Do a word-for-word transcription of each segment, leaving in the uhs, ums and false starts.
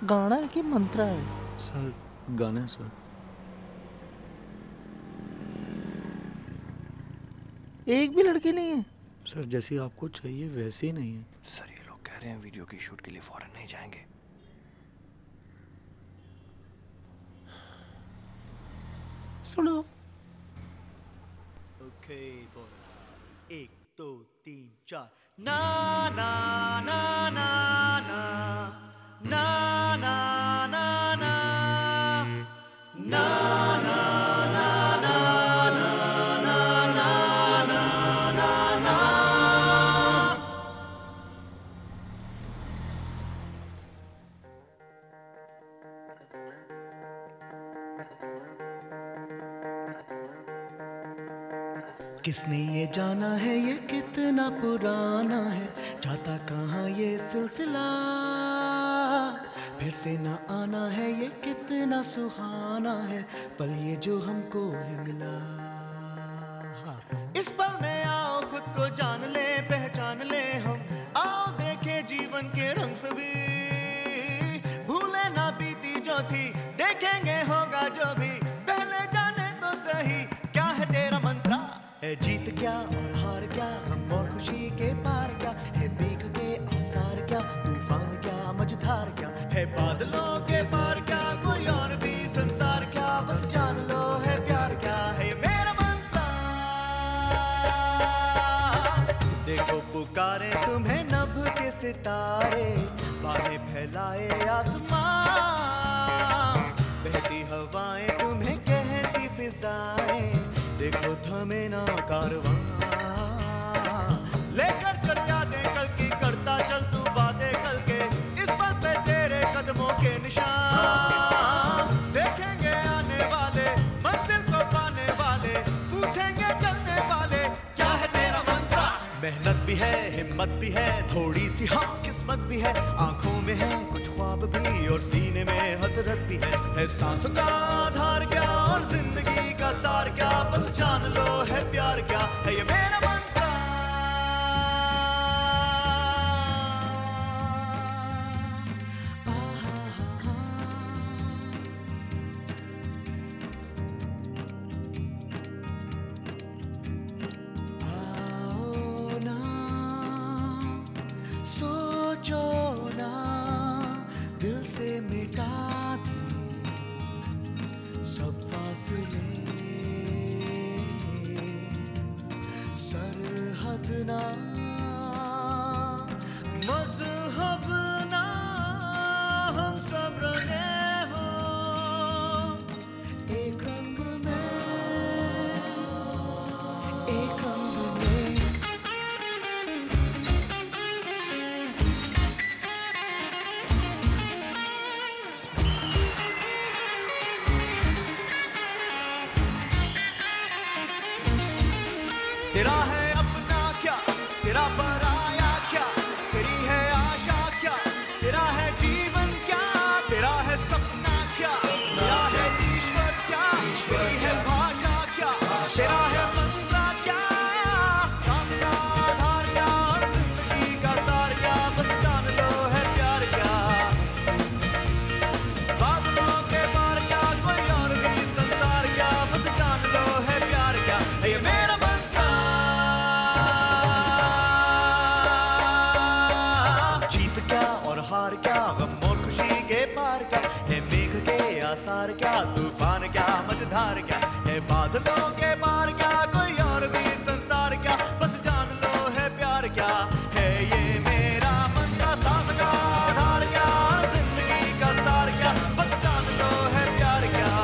गाना है कि मंत्रा है? सर गाना है सर। एक भी लड़की नहीं है? सर जैसी आपको चाहिए वैसे ही नहीं है। सर ये लोग कह रहे हैं वीडियो की शूट के लिए फॉरेन नहीं जाएंगे। सुनो। ओके बोल, एक दो तीन चार। ना ना ना ना ना ना ना ना ना ना ना ना ना ना ना ना ना। किसने ये जाना है ये कितना पुराना है, जाता कहाँ ये सिलसिला, फिर से ना आना है ये कितना सुहाना है, पल ये जो हमको है मिला। इस पल में आओ खुद को जान ले, पहचान ले हम, आओ देखे जीवन के रंग सभी, भूले ना बीती जो थी, देखेंगे होगा जो भी, पहले जाने तो सही क्या है तेरा मंत्रा। है जीत क्या और हार क्या, गम और खुशी के पार क्या, है मेघ के आसार क्या, तूफान क्या, मझधार क्या, है बादलों के पार क्या, कोई और भी संसार क्या, बस जान लो है प्यार क्या, है ये मेरा मंत्र। देखो पुकारे तुम्हें नभ के सितारे, बाहें फैलाए आसमां, बहती हवाएं तुम्हें कहती फिजाएं, देखो थमे ना कारवां, लेकर चल यादें कल की, करता चल तू बातें कल के, इस पल पे तेरे कदमों के निशान, देखेंगे आने वाले मंजिल को पाने वाले, पूछेंगे चलने वाले क्या है तेरा मंत्रा। मेहनत भी है, हिम्मत भी है, थोड़ी सी हाँ किस्मत भी है, आंखों में है कुछ ख्वाब भी और सीने में हसरत भी है, है सांस का आधार क्या और जिंदगी का सार क्या, बस जान लो है प्यार क्या, है ये मेरा मंत्र। आओ ना सोचो ना, दिल से मिटा दी सब फासले, सरहद ना मजहब ना, हम सब रंगे हो एक रंग में, एक रंग में। तेरा है अपना क्या, तेरा पराया क्या, तेरी है आशा क्या, तेरा है जीवन क्या, तेरा है सपना क्या, तेरा है ईश्वर क्या, तेरी है भाषा क्या, तेरा है मंत्र क्या, सांस का आधार क्या और जिंदगी का सार क्या, बस जान लो है प्यार क्या, बादलों के पार क्या, कोई और भी संसार क्या, बस जान लो है प्यार क्या, है ये मेरा मंत्र। जीत क्या और हार क्या, गम और खुशी के पार क्या, है मेघ के आसार क्या, तूफान क्या, मझधार क्या, है बादलों के पार क्या, कोई और भी संसार क्या, बस जान लो है प्यार क्या, है ये मेरा मंत्र। सांस का आधार क्या, जिंदगी का सार क्या, बस जान लो है प्यार क्या,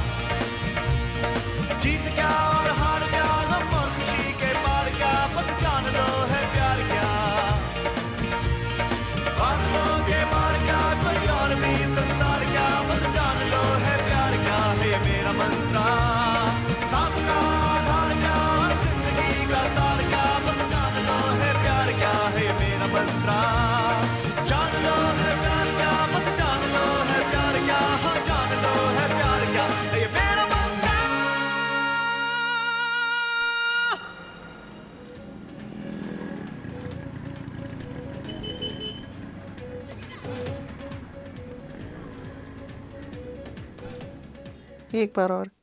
जीत क्या और हार क्या, गम और खुशी के पार क्या, बस जान लो है प्यार क्या, बादलों के पार क्या, कोई और भी संसार क्या, बस जान लो है प्यार क्या, है ये मेरा मंत्र। सांस का एक बार और।